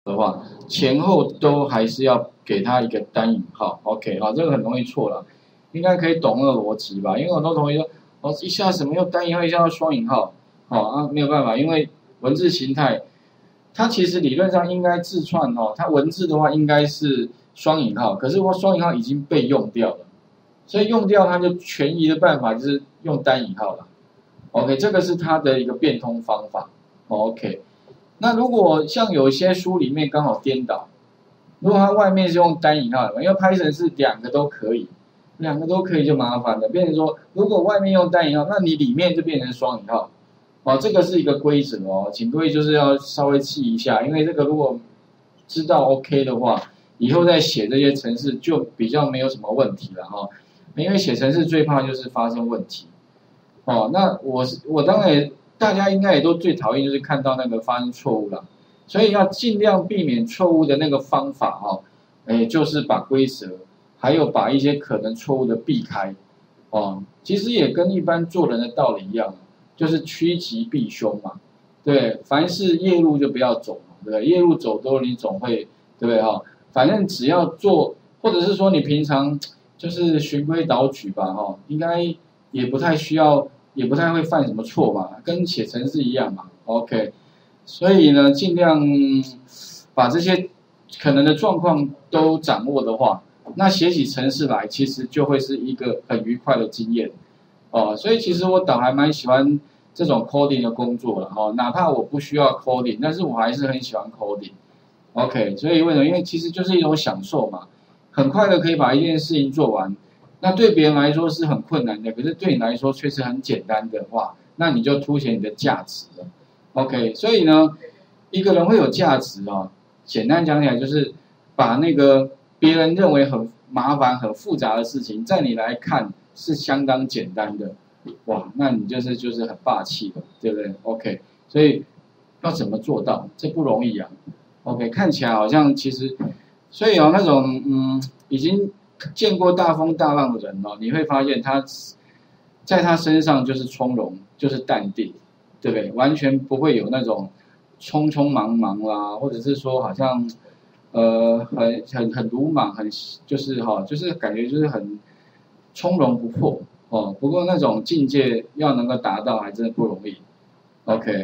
的话，前后都还是要给它一个单引号。OK， 好，这个很容易错了，应该可以懂那个逻辑吧？因为很多同学说，哦，一下什么又单引号，一下又双引号，没有办法，因为文字形态，它其实理论上应该字串哦，它文字的话应该是双引号，可是我双引号已经被用掉了，所以用掉它就权宜的办法就是用单引号了。OK， 这个是它的一个变通方法。OK。那如果像有些书里面刚好颠倒，如果它外面是用单引号的，因为 Python 是两个都可以，两个都可以就麻烦了，变成说如果外面用单引号，那你里面就变成双引号，这个是一个规则哦，请各位就是要稍微记一下，因为这个如果知道 OK 的话，以后再写这些程式就比较没有什么问题了哈，因为写程式最怕就是发生问题，那我当然大家应该也都最讨厌就是看到那个发生错误了，所以要尽量避免错误的那个方法就是把规则还有把一些可能错误的避开，其实也跟一般做人的道理一样，就是趋吉避凶嘛，对，凡是夜路就不要走嘛，对不对？夜路走多了你总会，对不对哈？反正只要做，或者是说你平常就是循规蹈矩吧应该也不太需要。也不太会犯什么错嘛，跟写程式一样嘛 ，OK， 所以呢，尽量把这些可能的状况都掌握的话，那写起程式来其实就会是一个很愉快的经验，所以其实我倒还蛮喜欢这种 coding 的工作了哪怕我不需要 coding， 但是我还是很喜欢 coding，OK， 所以为什么？因为其实就是一种享受嘛，很快的可以把一件事情做完。那对别人来说是很困难的，可是对你来说却是很简单的话，那你就凸显你的价值了。OK， 所以呢，一个人会有价值简单讲起来就是把那个别人认为很麻烦、很复杂的事情，在你来看是相当简单的，哇，那你就是很霸气了，对不对 ？OK， 所以要怎么做到？这不容易啊。OK， 看起来好像其实，所以那种已经见过大风大浪的人你会发现他在他身上就是从容，就是淡定，对不对？完全不会有那种匆匆忙忙啦，或者是说好像很鲁莽，就是感觉就是很从容不迫不过那种境界要能够达到还真的不容易。OK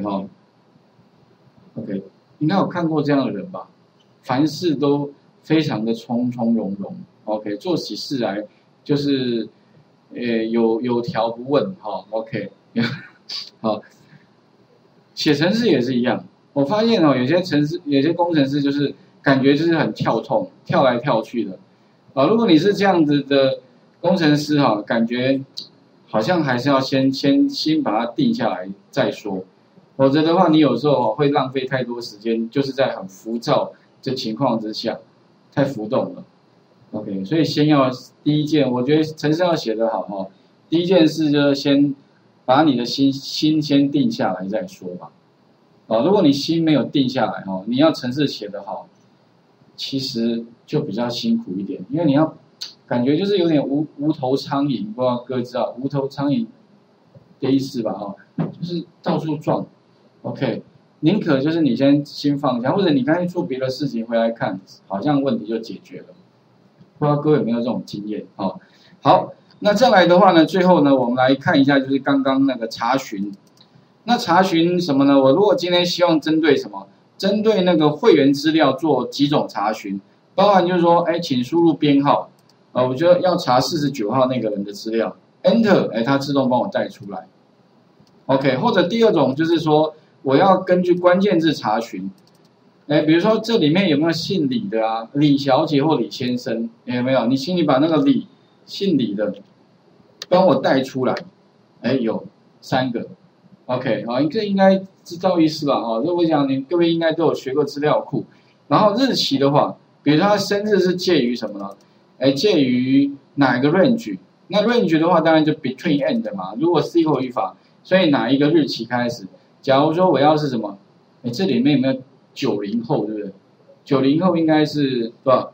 OK， 应该有看过这样的人吧？凡事都非常的从从容容。OK， 做起事来就是有条不紊OK， 好，写程式也是一样。我发现有些工程师就是感觉就是很跳痛，跳来跳去的如果你是这样子的工程师感觉好像还是要先把它定下来再说，否则的话你有时候会浪费太多时间，就是在很浮躁的情况之下，太浮动了。OK， 所以先要第一件，我觉得程式要写得好第一件事就是先把你的心先定下来再说吧。如果你心没有定下来你要程式写得好，其实就比较辛苦一点，因为你要感觉就是有点无头苍蝇，不知道各位知道无头苍蝇的意思吧就是到处撞。OK， 宁可就是你先放下，或者你刚才做别的事情回来看，好像问题就解决了。不知道各位有没有这种经验好，那再来的话呢，最后呢，我们来看一下就是刚刚那个查询。那查询什么呢？我如果今天希望针对什么？针对那个会员资料做几种查询，包含就是说，请输入编号，我觉得要查49号那个人的资料 ，Enter， 它自动帮我带出来。OK， 或者第二种就是说，我要根据关键字查询。比如说这里面有没有姓李的啊？李小姐或李先生，有没有？你请你把那个姓李的帮我带出来。有3个。OK， 这应该知道意思吧？这我想各位应该都有学过资料库。然后日期的话，比如说他生日是介于什么呢？介于哪一个 range？ 那 range 的话，当然就 between and 嘛。如果 SQL 语法，所以哪一个日期开始？假如说我要是什么？这里面有没有90后，对不对？90后应该是多少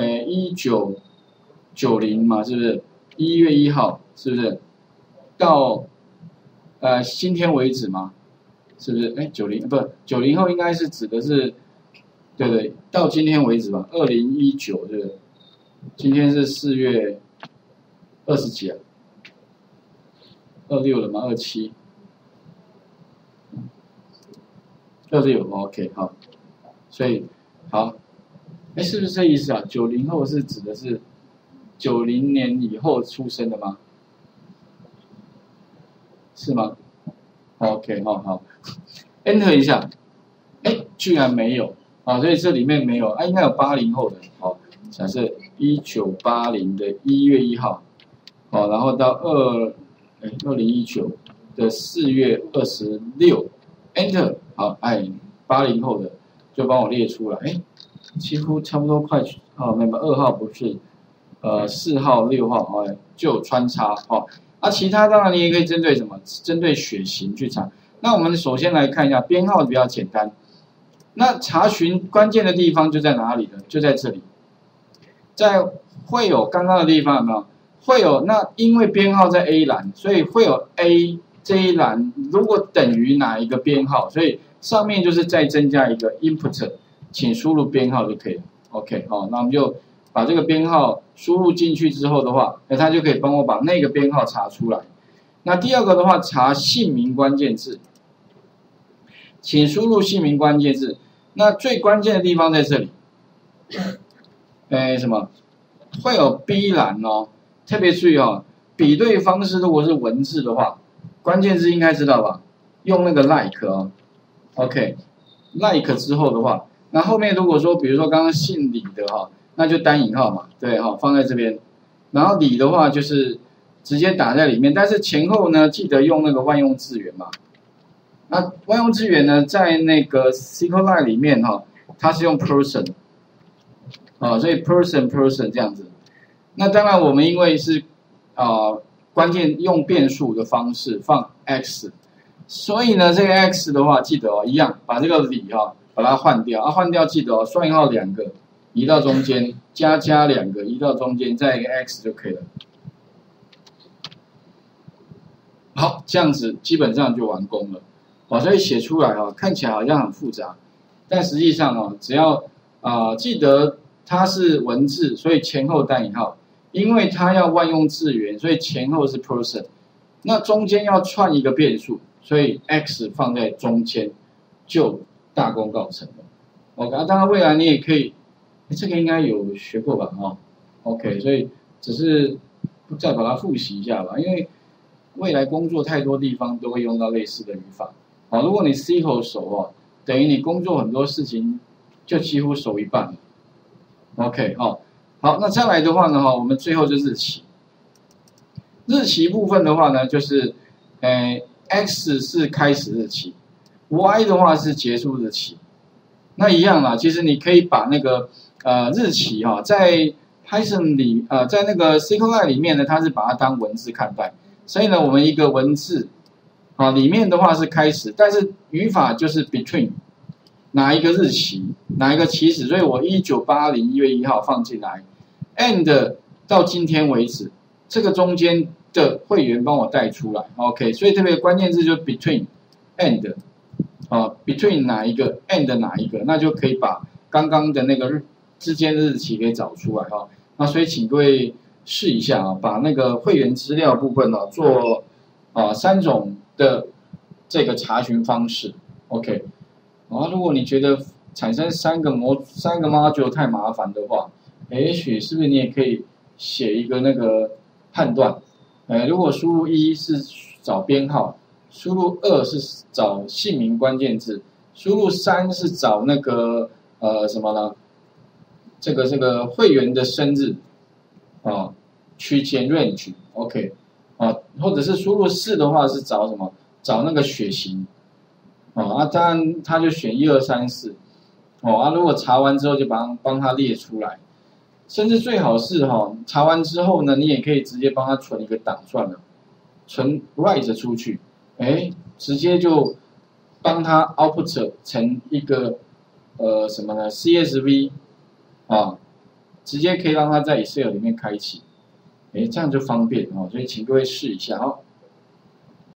？1990嘛，是不是？1月1号，是不是？到今天为止嘛，是不是？90后应该是指的是对不对？到今天为止吧，2019对不对？今天是4月20几啊？26了吗？27。26 ，OK， 好，所以好，哎，是不是这意思啊？90后是指的是90年以后出生的吗？是吗 ？OK， 好，Enter 一下，哎，居然没有啊，所以这里面没有啊，应该有80后的，好，假设1980的1月1号，好，然后到2019的4月26，Enter。好，哎，80后的就帮我列出来，哎，几乎差不多快，没有2号不是，4号、6号，哎，就有穿插，啊，其他当然你也可以针对什么，针对血型去查。那我们首先来看一下编号比较简单，那查询关键的地方就在哪里呢？就在这里，在会有刚刚的地方有没有？会有，那因为编号在 A 栏，所以会有 A 这一栏如果等于哪一个编号，所以上面就是再增加一个 input， 请输入编号就可以了。OK， 好，那我们就把这个编号输入进去之后的话，那它就可以帮我把那个编号查出来。那第二个的话，查姓名关键字，请输入姓名关键字。那最关键的地方在这里，什么？会有 B 栏哦，特别注意哦，比对方式如果是文字的话，关键字应该知道吧？用那个 like 哦。OK，like 之后的话，那后面如果说，比如说刚刚姓李的哈，那就单引号嘛，对哈，放在这边。然后李的话就是直接打在里面，但是前后呢，记得用那个万用字源嘛。那万用字源呢，在那个 SQLite 里面哈，它是用 person， 所以 person 这样子。那当然我们因为是关键用变数的方式放 x。所以呢，这个 x 的话，记得哦，一样把这个李把它换掉啊，换掉记得哦，双引号2个移到中间，加2个移到中间，再一个 x 就可以了。好，这样子基本上就完工了。所以写出来看起来好像很复杂，但实际上只要记得它是文字，所以前后单引号，因为它要万用字源，所以前后是 person， 那中间要串一个变数。所以 x 放在中间就大功告成了。OK，当然未来你也可以，这个应该有学过吧？OK， 所以只是再把它复习一下吧，因为未来工作太多地方都会用到类似的语法。如果你 SQL 熟等于你工作很多事情就几乎熟一半了。OK， 好，那再来的话呢我们最后就日期。日期部分的话呢，就是X 是开始日期 ，Y 的话是结束日期。那一样啦，其实你可以把那个日期在 Python 里在那个 SQLite 里面呢，它是把它当文字看待。所以呢，我们一个文字里面的话是开始，但是语法就是 between 哪一个日期，哪一个起始。所以我1980 1月1号放进来 ，and 到今天为止，这个中间的会员帮我带出来 ，OK， 所以特别关键字就 between and between 哪一个 and 哪一个，那就可以把刚刚的那个之间的日期给找出来那所以请各位试一下把那个会员资料部分做3种的这个查询方式 ，OK， 如果你觉得产生三个 module 太麻烦的话，也许是不是你也可以写一个那个判断。如果输入1是找编号，输入2是找姓名关键字，输入3是找那个什么呢？这个会员的生日区间 range OK 或者是输入4的话是找什么？找那个血型当然他就选1、2、3、4如果查完之后就帮他列出来。甚至最好是查完之后呢，你也可以直接帮他存一个档算了，存 write 出去，直接就帮他 output 成一个什么呢 CSV 直接可以让他在 Excel 里面开启，这样就方便所以请各位试一下